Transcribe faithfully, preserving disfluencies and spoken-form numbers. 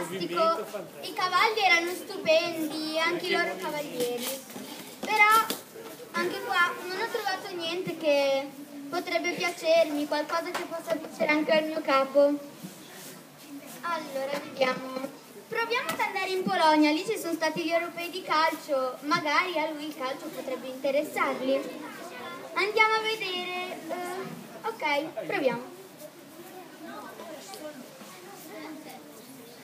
fantastico, i cavalli erano stupendi, anche i loro cavalieri, però anche qua non ho trovato niente che potrebbe piacermi, qualcosa che possa piacere anche al mio capo. Allora, vediamo. Proviamo ad andare in Polonia, lì ci sono stati gli europei di calcio, magari a lui il calcio potrebbe interessarli. Andiamo a vedere. Uh, ok, proviamo.